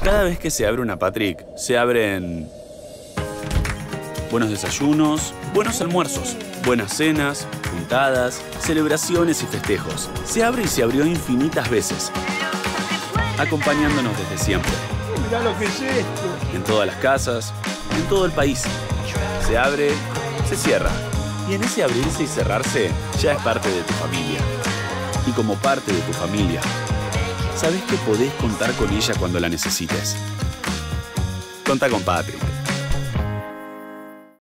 Cada vez que se abre una Patrick, se abren buenos desayunos, buenos almuerzos, buenas cenas, juntadas, celebraciones y festejos. Se abre y se abrió infinitas veces, acompañándonos desde siempre. Mirá lo que es esto. En todas las casas, en todo el país. Se abre, se cierra. Y en ese abrirse y cerrarse, ya es parte de tu familia. Y como parte de tu familia, sabes que podés contar con ella cuando la necesites. Contá con Patrick.